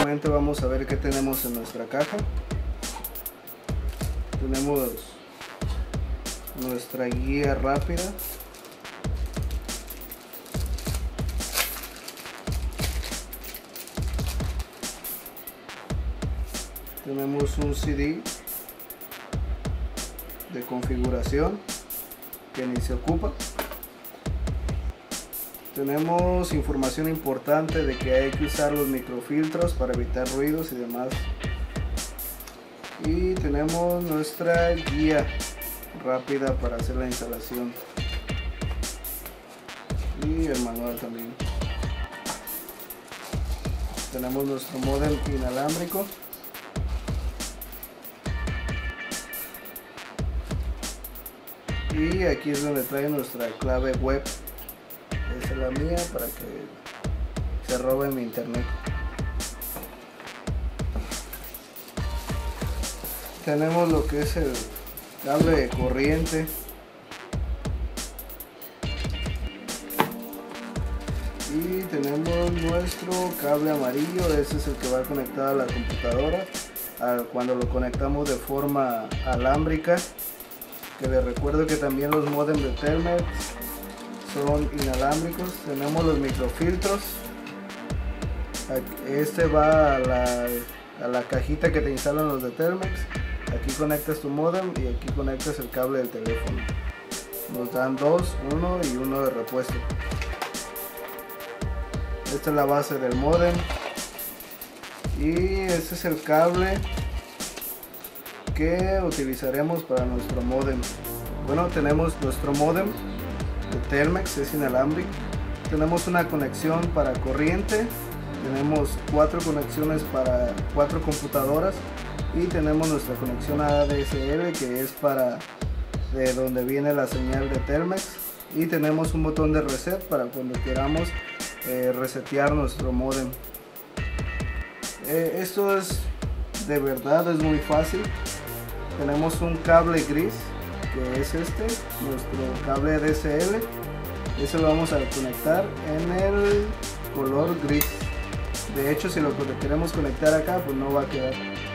primeramente vamos a ver qué tenemos en nuestra caja. Tenemos nuestra guía rápida. Tenemos un CD de configuración que ni se ocupa. Tenemos información importante de que hay que usar los microfiltros para evitar ruidos y demás. Y tenemos nuestra guía rápida para hacer la instalación. Y el manual también. Tenemos nuestro módem inalámbrico. Y aquí es donde trae nuestra clave web. Esa es la mía para que se robe mi internet. Tenemos lo que es el cable de corriente. Y tenemos nuestro cable amarillo. Ese es el que va conectado a la computadora cuando lo conectamos de forma alámbrica. Que les recuerdo que también los modems de Telmex son inalámbricos. Tenemos los microfiltros. Este va a la cajita que te instalan los de Telmex. Aquí conectas tu modem y aquí conectas el cable del teléfono. Nos dan dos, uno y uno de repuesto. Esta es la base del modem. Y este es el cable que utilizaremos para nuestro modem. Bueno, tenemos nuestro modem de Telmex, es inalámbrico. Tenemos una conexión para corriente, tenemos 4 conexiones para 4 computadoras y tenemos nuestra conexión a ADSL, que es para de donde viene la señal de Telmex, y tenemos un botón de reset para cuando queramos resetear nuestro modem. Esto es de verdad, es muy fácil. Tenemos un cable gris, que es nuestro cable ADSL. Ese lo vamos a conectar en el color gris. De hecho, si lo queremos conectar acá, pues no va a quedar.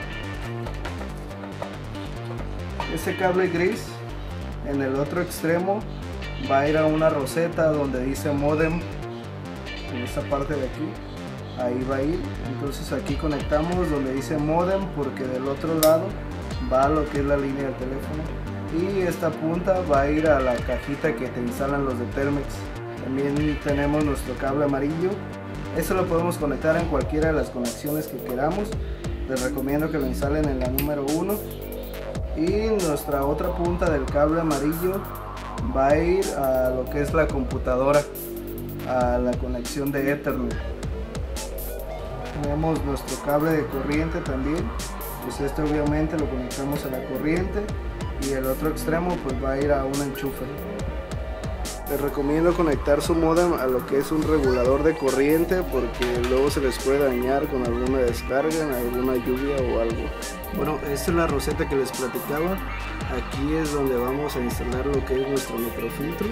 Este cable gris en el otro extremo va a ir a una roseta donde dice modem, en esta parte de aquí. Ahí va a ir. Entonces aquí conectamos donde dice modem, porque del otro lado va a lo que es la línea del teléfono. Y esta punta va a ir a la cajita que te instalan los de Telmex. También tenemos nuestro cable amarillo. Eso lo podemos conectar en cualquiera de las conexiones que queramos. Les recomiendo que lo instalen en la número 1. Y nuestra otra punta del cable amarillo va a ir a lo que es la computadora, a la conexión de Ethernet. Tenemos nuestro cable de corriente también. Pues este obviamente lo conectamos a la corriente. Y el otro extremo pues va a ir a un enchufe. Les recomiendo conectar su modem a lo que es un regulador de corriente, porque luego se les puede dañar con alguna descarga, en alguna lluvia o algo. Bueno, esta es la roseta que les platicaba. Aquí es donde vamos a instalar lo que es nuestro microfiltro.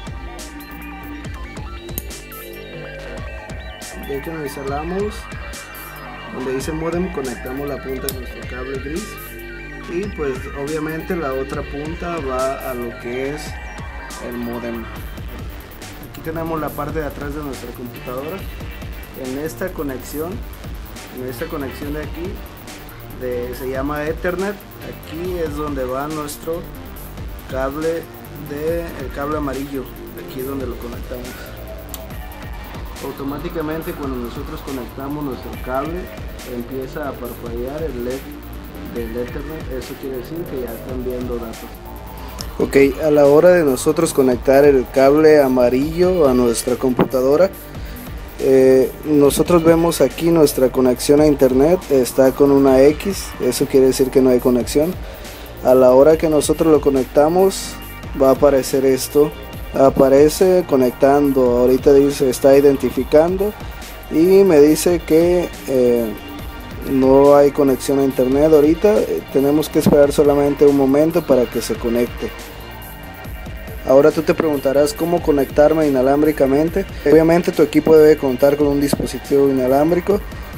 Ya que lo instalamos, donde dice modem, conectamos la punta de nuestro cable gris. Y pues obviamente la otra punta va a lo que es el modem. Aquí tenemos la parte de atrás de nuestra computadora. En esta conexión de aquí se llama Ethernet. Aquí es donde va nuestro cable el cable amarillo. Aquí es donde lo conectamos. Automáticamente cuando nosotros conectamos nuestro cable empieza a parpadear el LED del Ethernet. Eso quiere decir que ya están enviando datos. Ok, a la hora de nosotros conectar el cable amarillo a nuestra computadora, nosotros vemos aquí nuestra conexión a internet está con una X. Eso quiere decir que no hay conexión. A la hora que nosotros lo conectamos va a aparecer esto, aparece conectando. Ahorita dice está identificando y me dice que no hay conexión a internet ahorita. Tenemos que esperar solamente un momento para que se conecte. Ahora tú te preguntarás cómo conectarme inalámbricamente. Obviamente tu equipo debe contar con un dispositivo inalámbrico.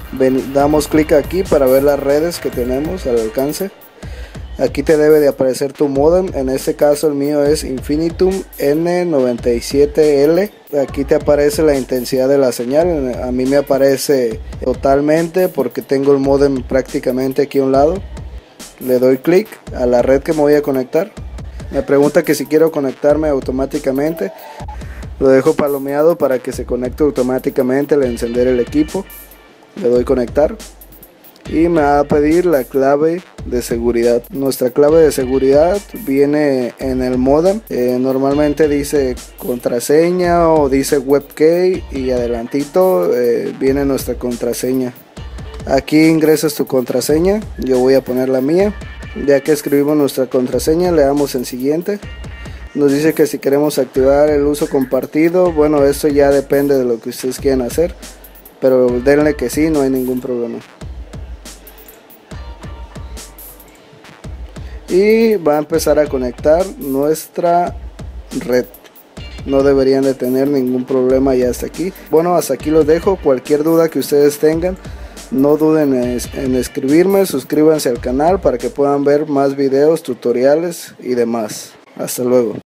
Damos clic aquí para ver las redes que tenemos al alcance. Aquí te debe de aparecer tu modem, en este caso el mío es Infinitum N97L. Aquí te aparece la intensidad de la señal, a mí me aparece totalmente porque tengo el modem prácticamente aquí a un lado. Le doy clic a la red que me voy a conectar. Me pregunta que si quiero conectarme automáticamente. Lo dejo palomeado para que se conecte automáticamente al encender el equipo. Le doy conectar y me va a pedir la clave de seguridad. Nuestra clave de seguridad viene en el modem. Normalmente dice contraseña o dice webkey y adelantito viene nuestra contraseña. Aquí ingresas tu contraseña, yo voy a poner la mía. Ya que escribimos nuestra contraseña, le damos en siguiente. Nos dice que si queremos activar el uso compartido, bueno, esto ya depende de lo que ustedes quieran hacer, pero denle que sí, no hay ningún problema. Y va a empezar a conectar nuestra red. No deberían de tener ningún problema ya hasta aquí. Bueno, hasta aquí los dejo. Cualquier duda que ustedes tengan, no duden en escribirme. Suscríbanse al canal para que puedan ver más videos, tutoriales y demás. Hasta luego.